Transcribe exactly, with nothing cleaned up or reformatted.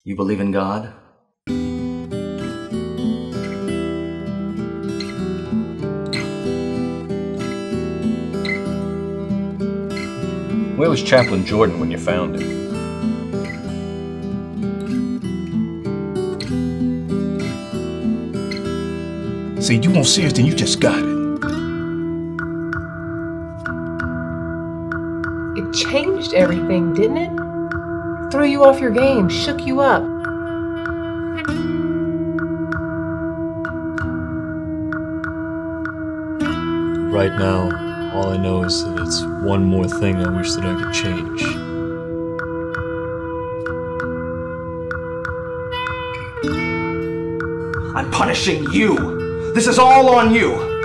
You believe in God? Where was Chaplain Jordan when you found him? See, you want serious, then you just got it. It changed everything, didn't it? Threw you off your game, shook you up. Right now, all I know is that it's one more thing I wish that I could change. I'm punishing you! This is all on you!